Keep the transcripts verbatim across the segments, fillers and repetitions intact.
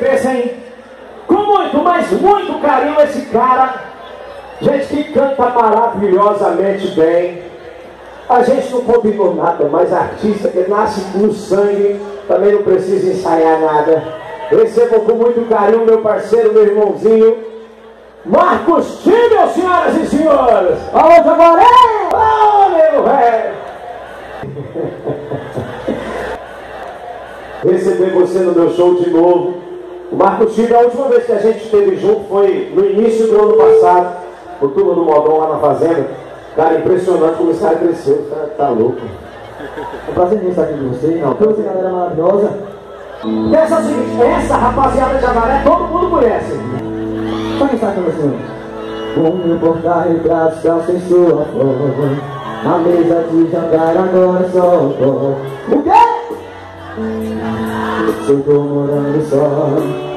cabeça, hein? Com muito, mas muito carinho esse cara. Gente que canta maravilhosamente bem. A gente não combinou nada, mas artista que nasce no sangue também não precisa ensaiar nada. Recebam com muito carinho meu parceiro, meu irmãozinho, Marcos Tíbel, senhoras e senhores. Alô, Jaguaré! Ô, meu velho! Receber você no meu show de novo. O Marcos Tíbel, a última vez que a gente esteve junto foi no início do ano passado, no turno do Modão lá na Fazenda. Cara, impressionante como esse cara cresceu, o cara tá louco. É um prazer estar aqui com vocês, não. Toda essa galera maravilhosa. Pensa o seguinte, essa rapaziada de Jaguaré todo mundo conhece. Pode estar com você. Como importar retratos calçam sua forma. Na mesa de jantar agora só o o quê? Eu tô morando só.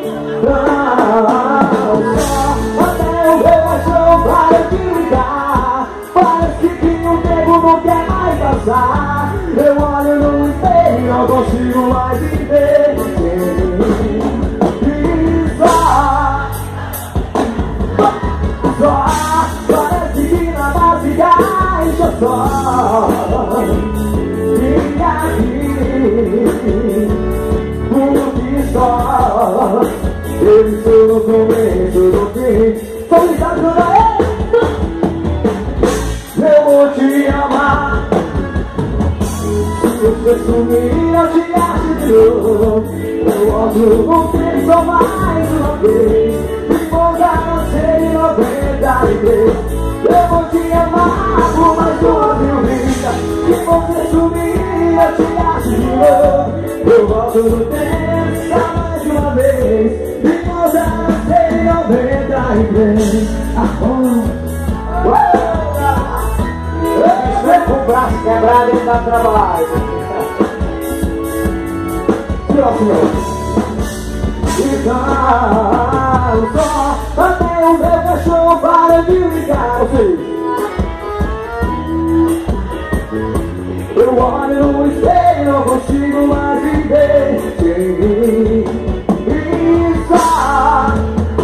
Não, só até o meu cachorro para de ligar. Parece que um tempo não quer mais passar. Eu olho no espelho e não consigo mais viver. E só, só parece que na base deixa só. Fica aqui, porque só eu estou no começo do fim. Solidão da eu vou te amar. Se você sumir, eu te acho de novo. Eu volto com tempo só mais uma vez. Me voltar a ser em noventa e três. Eu vou te amar por mais duas mil vidas. Se você sumir, eu te acho de novo. Eu volto no tempo só mais uma vez. Me voltar a ser em noventa e três. Ah, bom. Com o braço quebrado e não dá pra trabalhar. Então, só até o meu cachorro para de ligar. Eu olho no espelho e não consigo mais viver sem mim. E só,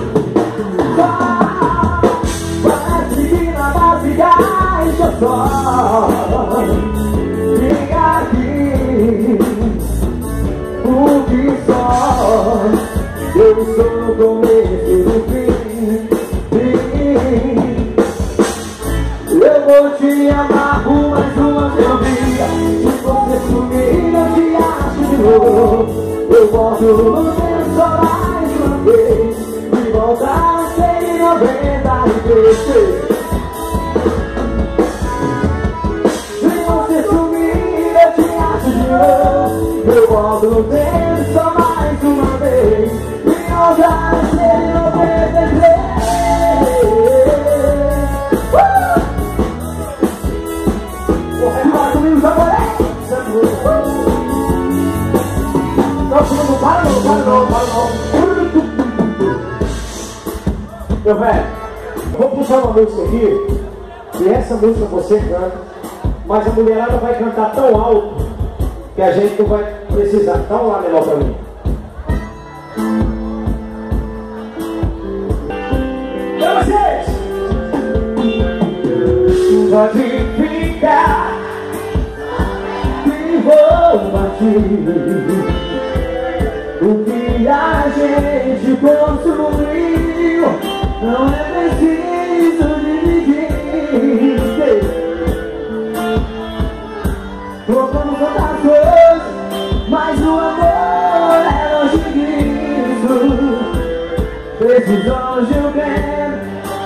só parece que na base deixa só. Fica aqui, porque só eu estou no começo do fim. Eu vou te amar por mais uma vida. Se você sumir, eu te acho de novo. Eu volto no tempo só mais uma vez. Me voltar a ser em noventa e três. Eu volto no tempo só mais uma vez. Me voltar a ser em noventa e três. Corre comigo, Jaguaré. Não, para não, para não, para não. Meu velho, vou puxar uma música aqui. E essa música você canta, mas a mulherada vai cantar tão alto que a gente não vai precisar. Dá um lá melhor pra mim. Pra vocês! Pode ficar que vou partir. O que a gente construiu não é preciso dividir. Trocamos outras coisas, mas o amor é longe disso. Precisamos de um tempo.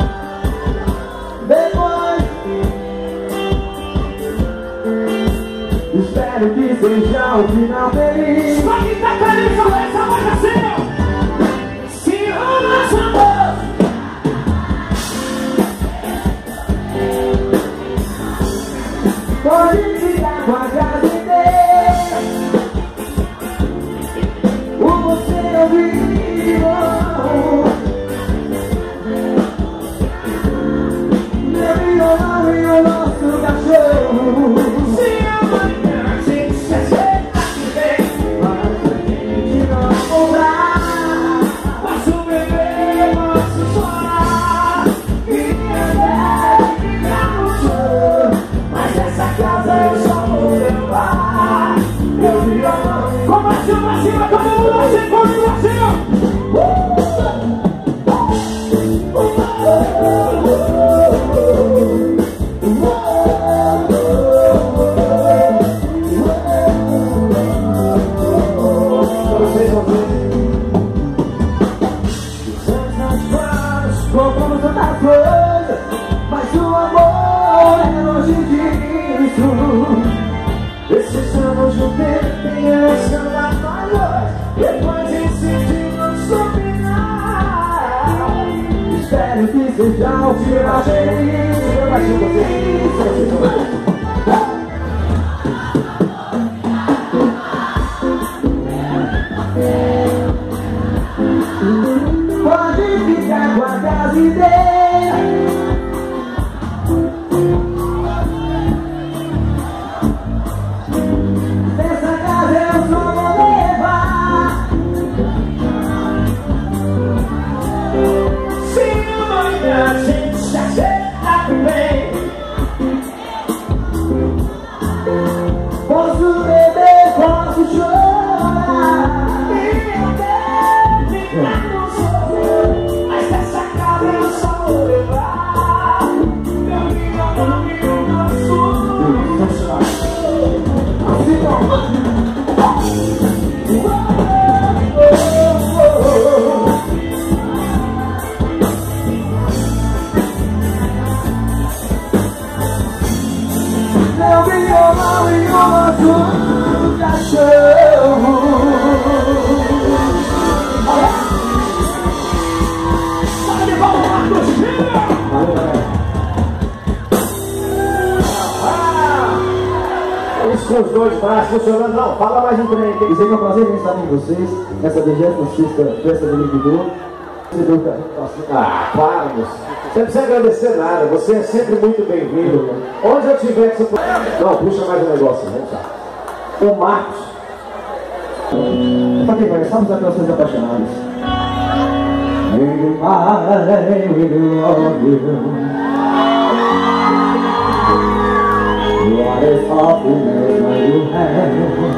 Depois espero que seja um final feliz. Só que tá feliz com essa voz assim. Se o nosso amor pode ficar com a casa inteira. O você não viu. Meu violão e o nosso cachorro. se amanhã a gente se acerta de vez, Mas a gente não comprar. cima, todo mundo assim, comigo assim, ó. Compramos tanta coisa, mas o amor é longe disso. Esses anos de um tempo tem essa lá nós. Depois decidimos combinar. Espero que seja a última vez. Eu acho que pode ficar com a casa inteira. Nessa casa eu só vou levar. Se amanhã a gente se acertar bem, posso beber, posso chorar e até ficar no sofá. Mas essa casa eu só vou levar. Meu filho, meu filho, meu sonho. Assim não. Meu filho, meu filho, meu cachorro. Com os dois braços funcionando, não, fala mais um trem. Quer dizer que é um prazer estar com vocês nessa vigésima sexta festa do Liquidor. Ah, para, moço. Você não precisa agradecer nada, você é sempre muito bem-vindo. Onde eu tiver que você... Não, puxa mais um negócio, né? O Marcos. Pra quem vai, estamos aqui vocês apaixonados. Maybe I will love you. What is happiness when you have?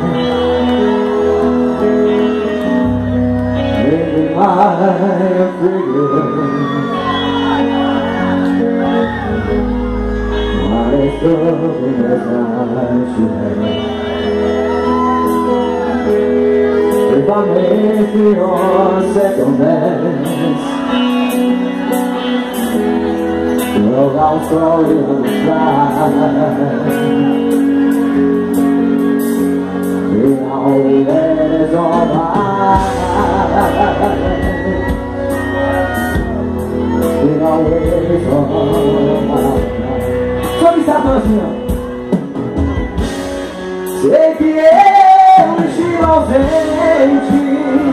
Maybe I figure. What is happiness I should have? If I miss your second best, well, I'll throw you on the side. You know that it's all right. You know it's all right. Só me sabe assim, ó. Sei que eu estive ausente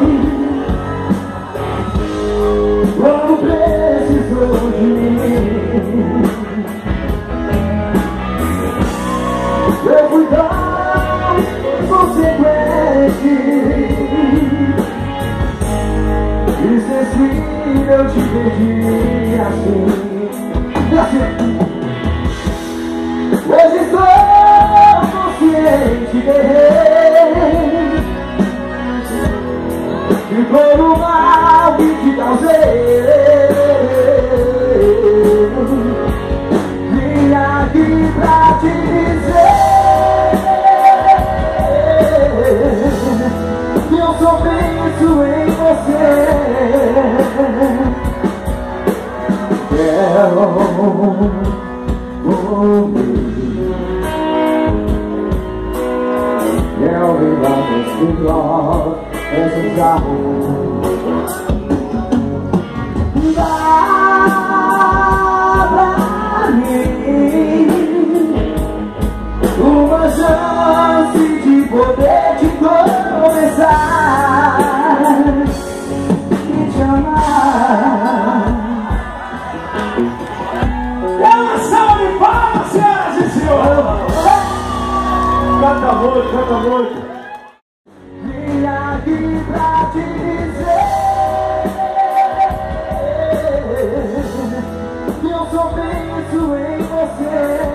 quando precisou de mim. Eu fui tão inconsequente, insensível, te perdi assim, assim. Hoje estou consciente de que todo o mal que te causei. Vim aqui pra te dizer que eu só penso em você. Quero ouvir. Quero me dar esse love, esse amor. Dá pra mim uma chance de poder te começar e te amar. É uma salva de palmas, senhoras e senhores. Canta muito, canta muito. Vim aqui pra te dizer que eu só penso em você.